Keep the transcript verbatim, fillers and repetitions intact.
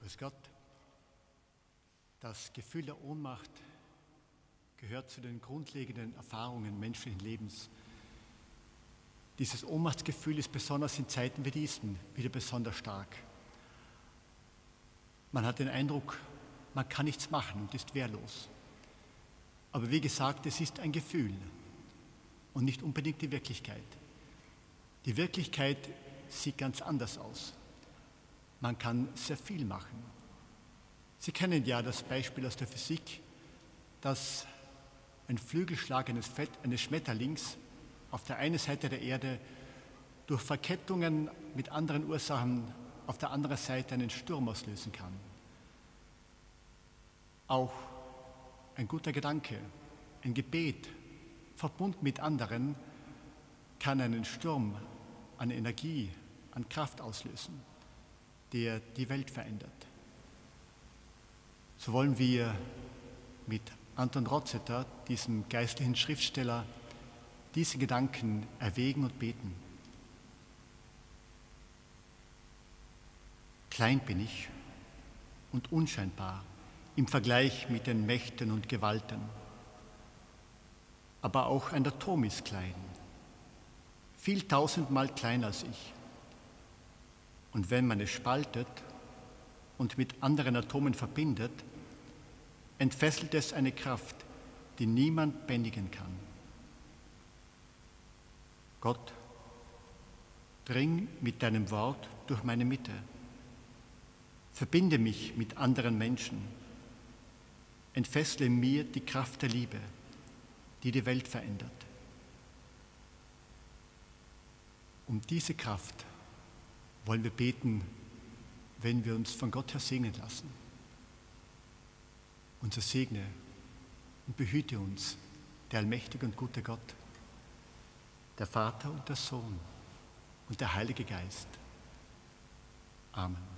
Grüß Gott. Das Gefühl der Ohnmacht gehört zu den grundlegenden Erfahrungen menschlichen Lebens. Dieses Ohnmachtsgefühl ist besonders in Zeiten wie diesen wieder besonders stark. Man hat den Eindruck, man kann nichts machen und ist wehrlos. Aber wie gesagt, es ist ein Gefühl und nicht unbedingt die Wirklichkeit. Die Wirklichkeit sieht ganz anders aus. Man kann sehr viel machen. Sie kennen ja das Beispiel aus der Physik, dass ein Flügelschlag eines, Fett, eines Schmetterlings auf der einen Seite der Erde durch Verkettungen mit anderen Ursachen auf der anderen Seite einen Sturm auslösen kann. Auch ein guter Gedanke, ein Gebet, verbunden mit anderen, kann einen Sturm an Energie, an Kraft auslösen, der die Welt verändert. So wollen wir mit Anton Rotzeter, diesem geistlichen Schriftsteller, diese Gedanken erwägen und beten. Klein bin ich und unscheinbar im Vergleich mit den Mächten und Gewalten. Aber auch ein Atom ist klein, viel tausendmal kleiner als ich. Und wenn man es spaltet und mit anderen Atomen verbindet, entfesselt es eine Kraft, die niemand bändigen kann. Gott, dring mit deinem Wort durch meine Mitte. Verbinde mich mit anderen Menschen. Entfessle in mir die Kraft der Liebe, die die Welt verändert. Um diese Kraft wollen wir beten, wenn wir uns von Gott her segnen lassen. Und so segne und behüte uns der allmächtige und gute Gott, der Vater und der Sohn und der Heilige Geist. Amen.